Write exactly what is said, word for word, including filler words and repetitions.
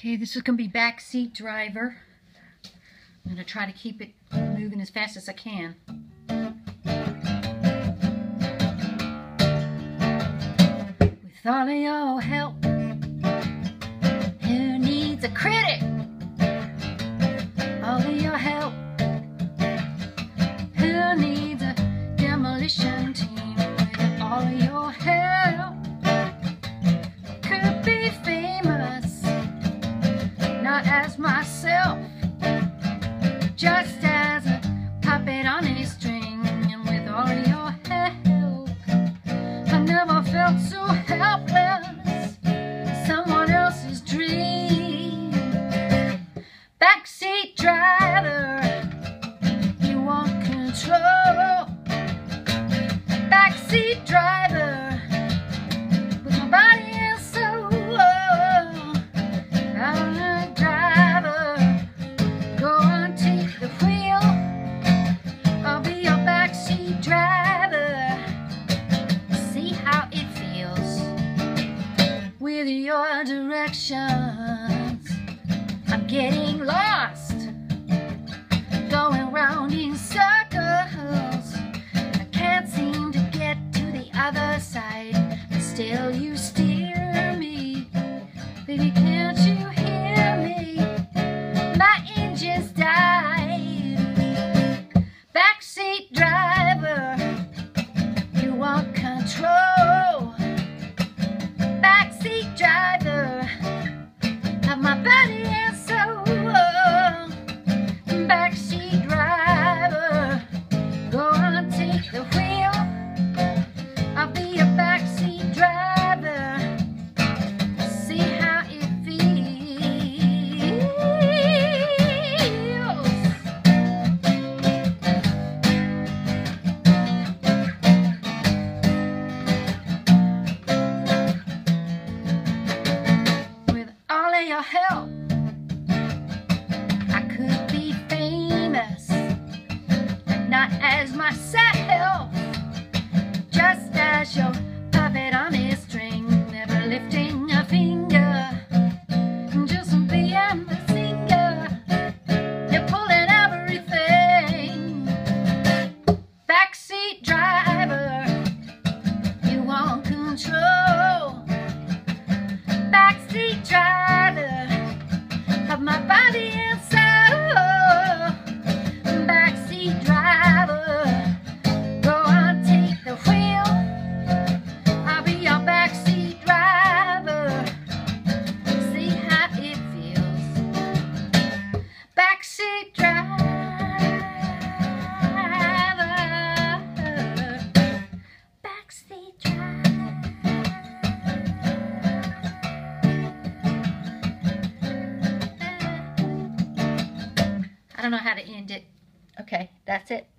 Okay, this is going to be Backseat Driver. I'm going to try to keep it moving as fast as I can. With all of your help, who needs a critic? All of your help, who needs a demolition team? With all of your help, could be famous, not as myself, just as a puppet on a string. And with all of your help, I never felt so helpless, someone else's dream. Backseat driver, you want control. Backseat driver, with my body and soul. I'm a driver, go on, take the wheel. I'll be your backseat driver, see how it feels with your directions. I'm getting lost, going round in circles. I can't seem to get to the other side, but still you steer me. Baby, can't you hear me? My engine's died. Backseat driver, you want control. Backseat driver of my body and soul. Backseat driver, go on, take the wheel. I'll be your backseat driver, see how it feels. With all of your help, I could be famous, but not as myself, just as your puppet on a string, never lifting a finger, just being the singer. You're pulling everything. Backseat driver, you want control. Backseat driver of my body and soul. Backseat driver, go on, take the wheel. I'll be your backseat driver, see how it feels. Backseat driver, backseat driver. I don't know how to end it. Okay, that's it.